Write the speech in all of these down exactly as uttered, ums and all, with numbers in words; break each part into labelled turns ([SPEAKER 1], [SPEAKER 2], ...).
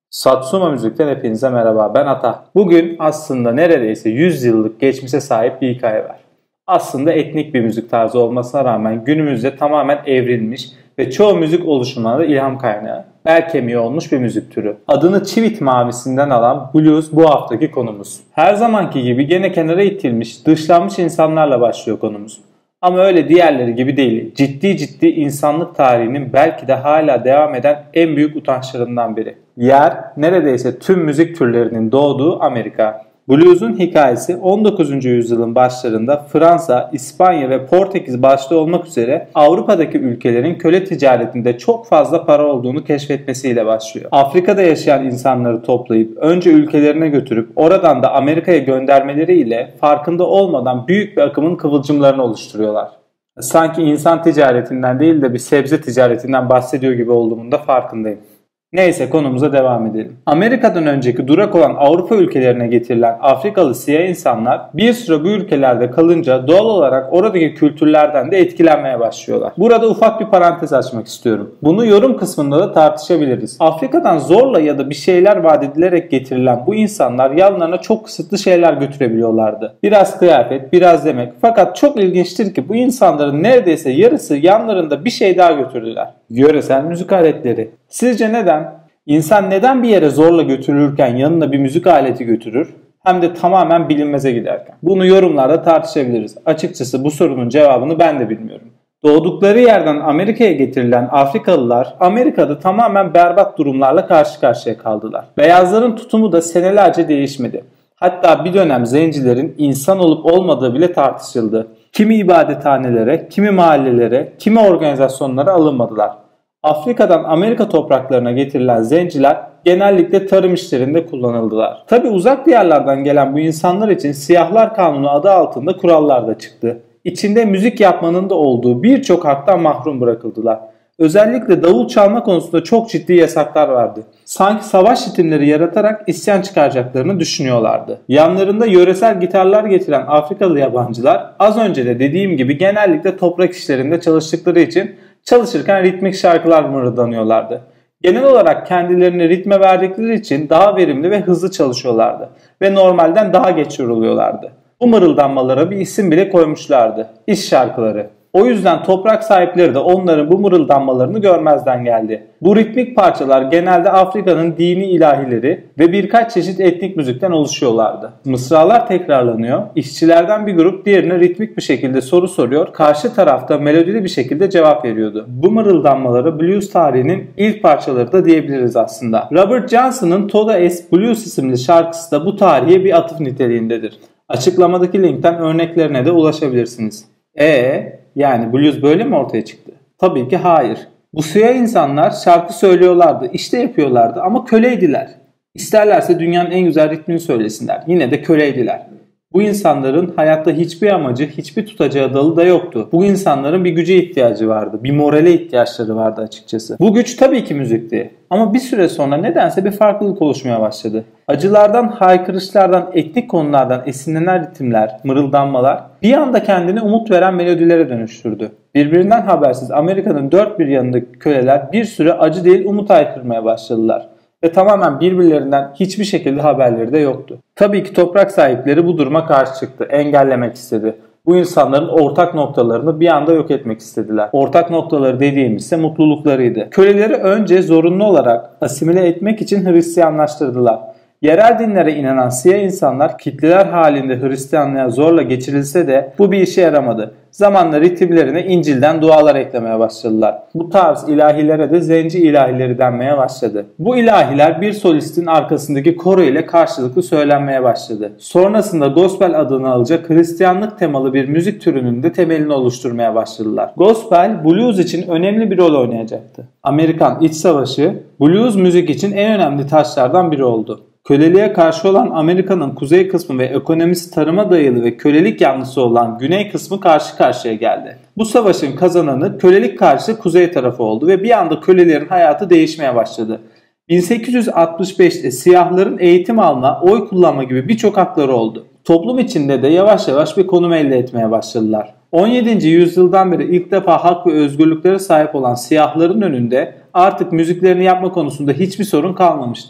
[SPEAKER 1] Satsuma Müzik'ten hepinize merhaba. Ben Ata. Bugün aslında neredeyse yüz yıllık geçmişe sahip bir hikaye var. Aslında etnik bir müzik tarzı olmasına rağmen günümüzde tamamen evrilmiş ve çoğu müzik oluşumuna da ilham kaynağı, bel kemiği olmuş bir müzik türü. Adını Çivit mavisinden alan blues bu haftaki konumuz. Her zamanki gibi gene kenara itilmiş, dışlanmış insanlarla başlıyor konumuz. Ama öyle diğerleri gibi değil. Ciddi ciddi insanlık tarihinin belki de hala devam eden en büyük utançlarından biri. Yer neredeyse tüm müzik türlerinin doğduğu Amerika. Blues'un hikayesi on dokuzuncu yüzyılın başlarında Fransa, İspanya ve Portekiz başta olmak üzere Avrupa'daki ülkelerin köle ticaretinde çok fazla para olduğunu keşfetmesiyle başlıyor. Afrika'da yaşayan insanları toplayıp önce ülkelerine götürüp oradan da Amerika'ya göndermeleriyle farkında olmadan büyük bir akımın kıvılcımlarını oluşturuyorlar. Sanki insan ticaretinden değil de bir sebze ticaretinden bahsediyor gibi olduğumun da farkındayım. Neyse konumuza devam edelim. Amerika'dan önceki durak olan Avrupa ülkelerine getirilen Afrikalı siyah insanlar bir süre bu ülkelerde kalınca doğal olarak oradaki kültürlerden de etkilenmeye başlıyorlar. Burada ufak bir parantez açmak istiyorum. Bunu yorum kısmında da tartışabiliriz. Afrika'dan zorla ya da bir şeyler vaat edilerek getirilen bu insanlar yanlarına çok kısıtlı şeyler götürebiliyorlardı. Biraz kıyafet, biraz yemek. Fakat çok ilginçtir ki bu insanların neredeyse yarısı yanlarında bir şey daha götürdüler. Yöresel müzik aletleri. Sizce neden? İnsan neden bir yere zorla götürülürken yanına bir müzik aleti götürür? Hem de tamamen bilinmeze giderken. Bunu yorumlarda tartışabiliriz. Açıkçası bu sorunun cevabını ben de bilmiyorum. Doğdukları yerden Amerika'ya getirilen Afrikalılar Amerika'da tamamen berbat durumlarla karşı karşıya kaldılar. Beyazların tutumu da senelerce değişmedi. Hatta bir dönem zencilerin insan olup olmadığı bile tartışıldı. Kimi ibadethanelere, kimi mahallelere, kimi organizasyonlara alınmadılar. Afrika'dan Amerika topraklarına getirilen zenciler genellikle tarım işlerinde kullanıldılar. Tabi uzak diyarlardan gelen bu insanlar için Siyahlar Kanunu adı altında kurallar da çıktı. İçinde müzik yapmanın da olduğu birçok haktan mahrum bırakıldılar. Özellikle davul çalma konusunda çok ciddi yasaklar vardı. Sanki savaş ritimleri yaratarak isyan çıkaracaklarını düşünüyorlardı. Yanlarında yöresel gitarlar getiren Afrikalı yabancılar az önce de dediğim gibi genellikle toprak işlerinde çalıştıkları için çalışırken ritmik şarkılar mırıldanıyorlardı. Genel olarak kendilerini ritme verdikleri için daha verimli ve hızlı çalışıyorlardı ve normalden daha geç yoruluyorlardı. Bu mırıldanmalara bir isim bile koymuşlardı. İş şarkıları. O yüzden toprak sahipleri de onların bu mırıldanmalarını görmezden geldi. Bu ritmik parçalar genelde Afrika'nın dini ilahileri ve birkaç çeşit etnik müzikten oluşuyorlardı. Mısralar tekrarlanıyor, işçilerden bir grup diğerine ritmik bir şekilde soru soruyor, karşı tarafta melodili bir şekilde cevap veriyordu. Bu mırıldanmaları blues tarihinin ilk parçaları da diyebiliriz aslında. Robert Johnson'ın Toda Es Blues isimli şarkısı da bu tarihe bir atıf niteliğindedir. Açıklamadaki linkten örneklerine de ulaşabilirsiniz. Eee yani blues böyle mi ortaya çıktı? Tabii ki hayır. Bu siyah insanlar şarkı söylüyorlardı, işte yapıyorlardı ama köleydiler. İsterlerse dünyanın en güzel ritmini söylesinler. Yine de köleydiler. Bu insanların hayatta hiçbir amacı, hiçbir tutacağı dalı da yoktu. Bu insanların bir güce ihtiyacı vardı. Bir morale ihtiyaçları vardı açıkçası. Bu güç tabii ki müzikti. Ama bir süre sonra nedense bir farklılık oluşmaya başladı. Acılardan, haykırışlardan, etnik konulardan esinlenen ritimler, mırıldanmalar bir anda kendini umut veren melodilere dönüştürdü. Birbirinden habersiz Amerika'nın dört bir yanındaki köleler bir süre acı değil umut haykırmaya başladılar. Ve tamamen birbirlerinden hiçbir şekilde haberleri de yoktu. Tabii ki toprak sahipleri bu duruma karşı çıktı, engellemek istedi. Bu insanların ortak noktalarını bir anda yok etmek istediler. Ortak noktaları dediğimiz ise mutluluklarıydı. Köleleri önce zorunlu olarak asimile etmek için Hristiyanlaştırdılar. Yerel dinlere inanan siyah insanlar kitleler halinde Hristiyanlığa zorla geçirilse de bu bir işe yaramadı. Zamanla ritimlerine İncil'den dualar eklemeye başladılar. Bu tarz ilahilere de zenci ilahileri denmeye başladı. Bu ilahiler bir solistin arkasındaki koro ile karşılıklı söylenmeye başladı. Sonrasında gospel adını alacak Hristiyanlık temalı bir müzik türünün de temelini oluşturmaya başladılar. Gospel, blues için önemli bir rol oynayacaktı. Amerikan İç Savaşı, blues müzik için en önemli taşlardan biri oldu. Köleliğe karşı olan Amerika'nın kuzey kısmı ve ekonomisi tarıma dayalı ve kölelik yanlısı olan güney kısmı karşı karşıya geldi. Bu savaşın kazananı kölelik karşıtı kuzey tarafı oldu ve bir anda kölelerin hayatı değişmeye başladı. bin sekiz yüz altmış beşte siyahların eğitim alma, oy kullanma gibi birçok hakları oldu. Toplum içinde de yavaş yavaş bir konum elde etmeye başladılar. on yedinci yüzyıldan beri ilk defa hak ve özgürlüklere sahip olan siyahların önünde artık müziklerini yapma konusunda hiçbir sorun kalmamıştı.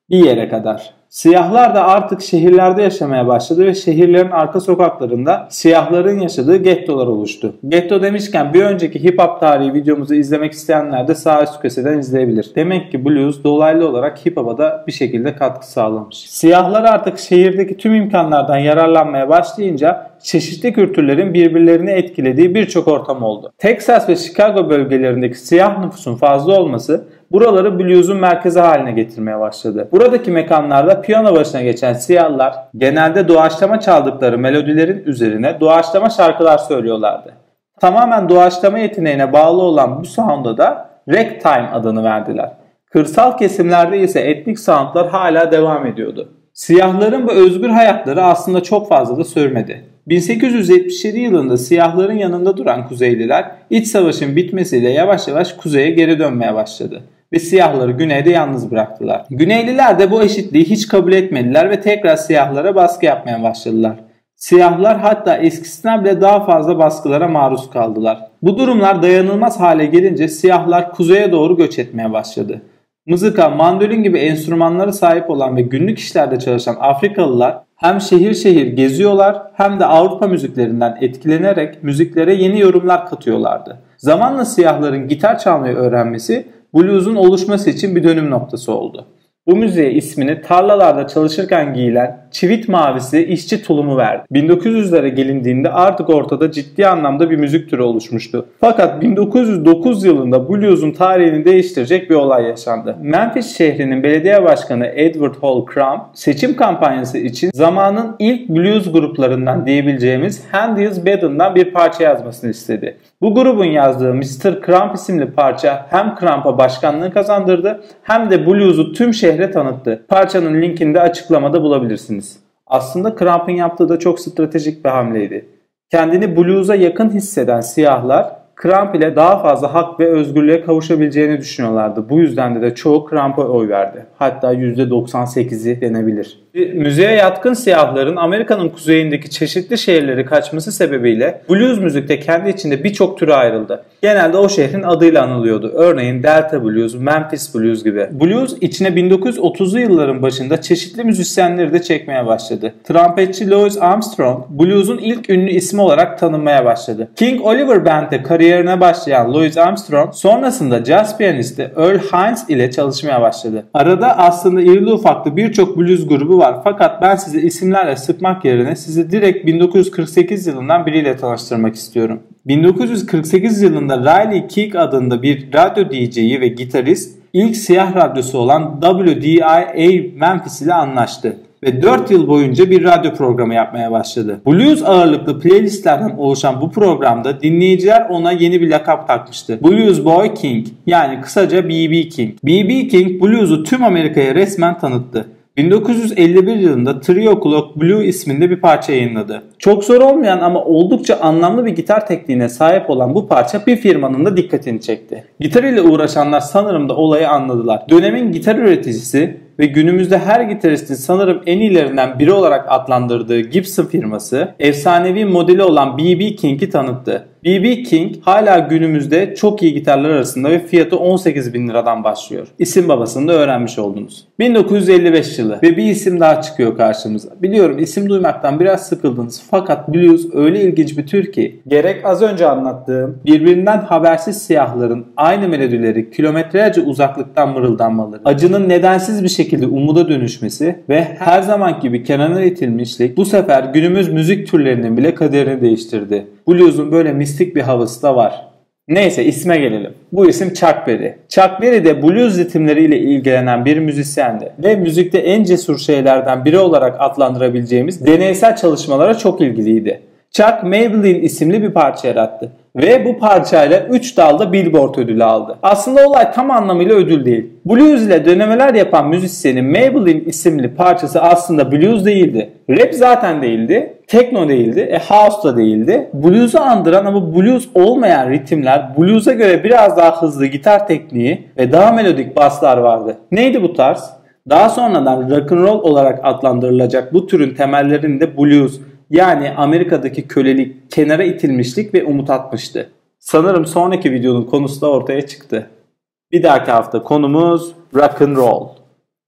[SPEAKER 1] Bir yere kadar. Siyahlar da artık şehirlerde yaşamaya başladı ve şehirlerin arka sokaklarında siyahların yaşadığı gettolar oluştu. Getto demişken bir önceki hip hop tarihi videomuzu izlemek isteyenler de sağ üst köşeden izleyebilir. Demek ki blues dolaylı olarak hip hop'a da bir şekilde katkı sağlamış. Siyahlar artık şehirdeki tüm imkanlardan yararlanmaya başlayınca çeşitli kültürlerin birbirlerini etkilediği birçok ortam oldu. Texas ve Chicago bölgelerindeki siyah nüfusun fazla olması buraları blues'un merkezi haline getirmeye başladı. Buradaki mekanlarda piyano başına geçen siyahlar genelde doğaçlama çaldıkları melodilerin üzerine doğaçlama şarkılar söylüyorlardı. Tamamen doğaçlama yeteneğine bağlı olan bu sound'a da ragtime adını verdiler. Kırsal kesimlerde ise etnik soundlar hala devam ediyordu. Siyahların bu özgür hayatları aslında çok fazla da sürmedi. bin sekiz yüz yetmiş yedi yılında siyahların yanında duran Kuzeyliler iç savaşın bitmesiyle yavaş yavaş kuzeye geri dönmeye başladı ve siyahları güneyde yalnız bıraktılar. Güneyliler de bu eşitliği hiç kabul etmediler ve tekrar siyahlara baskı yapmaya başladılar. Siyahlar hatta eskisinden bile daha fazla baskılara maruz kaldılar. Bu durumlar dayanılmaz hale gelince siyahlar kuzeye doğru göç etmeye başladı. Mızıka, mandolin gibi enstrümanlara sahip olan ve günlük işlerde çalışan Afrikalılar hem şehir şehir geziyorlar hem de Avrupa müziklerinden etkilenerek müziklere yeni yorumlar katıyorlardı. Zamanla siyahların gitar çalmayı öğrenmesi blues'un oluşması için bir dönüm noktası oldu. Bu müziğe ismini tarlalarda çalışırken giyilen çivit mavisi işçi tulumu verdi. bin dokuz yüzlere gelindiğinde artık ortada ciddi anlamda bir müzik türü oluşmuştu. Fakat bin dokuz yüz dokuz yılında blues'un tarihini değiştirecek bir olay yaşandı. Memphis şehrinin belediye başkanı Edward Hall Crump seçim kampanyası için zamanın ilk blues gruplarından diyebileceğimiz Handel's Baden'dan bir parça yazmasını istedi. Bu grubun yazdığı mister Crump isimli parça hem Crump'a başkanlığı kazandırdı hem de blues'u tüm şehre tanıttı. Parçanın linkini de açıklamada bulabilirsiniz. Aslında Crump'ın yaptığı da çok stratejik bir hamleydi. Kendini blues'a yakın hisseden siyahlar Crump ile daha fazla hak ve özgürlüğe kavuşabileceğini düşünüyorlardı. Bu yüzden de, de çoğu Crump'a oy verdi. Hatta yüzde doksan sekizi denebilir. Müziğe yatkın siyahların Amerika'nın kuzeyindeki çeşitli şehirleri kaçması sebebiyle blues müzikte kendi içinde birçok türe ayrıldı. Genelde o şehrin adıyla anılıyordu. Örneğin Delta Blues, Memphis Blues gibi. Blues içine bin dokuz yüz otuzlu yılların başında çeşitli müzisyenleri de çekmeye başladı. Trompetçi Louis Armstrong, blues'un ilk ünlü ismi olarak tanınmaya başladı. King Oliver Band'de kariyerine başlayan Louis Armstrong, sonrasında jazz piyanisti Earl Hines ile çalışmaya başladı. Arada aslında irili ufaklı birçok blues grubu var. Fakat ben size isimlerle sıkmak yerine sizi direkt bin dokuz yüz kırk sekiz yılından biriyle tanıştırmak istiyorum. bin dokuz yüz kırk sekiz yılında Riley Keough adında bir radyo D J'yi ve gitarist ilk siyah radyosu olan W D I A Memphis ile anlaştı ve dört yıl boyunca bir radyo programı yapmaya başladı. Blues ağırlıklı playlistlerden oluşan bu programda dinleyiciler ona yeni bir lakap takmıştı. Blues Boy King, yani kısaca B B King. B B King blues'u tüm Amerika'ya resmen tanıttı. bin dokuz yüz elli bir yılında Trio Clock Blue isminde bir parça yayınladı. Çok zor olmayan ama oldukça anlamlı bir gitar tekniğine sahip olan bu parça bir firmanın da dikkatini çekti. Gitar ile uğraşanlar sanırım da olayı anladılar. Dönemin gitar üreticisi ve günümüzde her gitaristin sanırım en iyilerinden biri olarak adlandırdığı Gibson firması efsanevi modeli olan B B King'i tanıttı. B B King hala günümüzde çok iyi gitarlar arasında ve fiyatı on sekiz bin liradan başlıyor. İsim babasını da öğrenmiş oldunuz. bin dokuz yüz elli beş yılı ve bir isim daha çıkıyor karşımıza. Biliyorum isim duymaktan biraz sıkıldınız fakat blues öyle ilginç bir tür ki gerek az önce anlattığım birbirinden habersiz siyahların aynı melodileri kilometrelerce uzaklıktan mırıldanmaları, acının nedensiz bir şekilde umuda dönüşmesi ve her zaman gibi kenara itilmişlik bu sefer günümüz müzik türlerinin bile kaderini değiştirdi. Blues'un böyle mistik bir havası da var. Neyse isme gelelim. Bu isim Chuck Berry. Chuck Berry de blues ritimleriyle ilgilenen bir müzisyendi ve müzikte en cesur şeylerden biri olarak adlandırabileceğimiz deneysel çalışmalara çok ilgiliydi. Chuck Maybelline isimli bir parça yarattı ve bu parçayla üç dalda Billboard ödülü aldı. Aslında olay tam anlamıyla ödül değil. Blues ile denemeler yapan müzisyenin Maybelline isimli parçası aslında blues değildi. Rap zaten değildi. Tekno değildi. E, house da değildi. Blues'u andıran ama blues olmayan ritimler, blues'a göre biraz daha hızlı gitar tekniği ve daha melodik baslar vardı. Neydi bu tarz? Daha sonradan rock'n'roll olarak adlandırılacak bu türün temellerinde blues, yani Amerika'daki kölelik, kenara itilmişlik ve umut atmıştı. Sanırım sonraki videonun konusu da ortaya çıktı. Bir dahaki hafta konumuz rock and roll.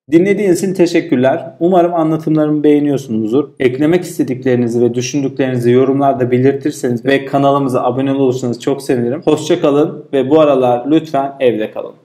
[SPEAKER 1] Dinlediğiniz için teşekkürler. Umarım anlatımlarımı beğeniyorsunuzdur. Eklemek istediklerinizi ve düşündüklerinizi yorumlarda belirtirseniz ve kanalımıza abone olursanız çok sevinirim. Hoşça kalın ve bu aralar lütfen evde kalın.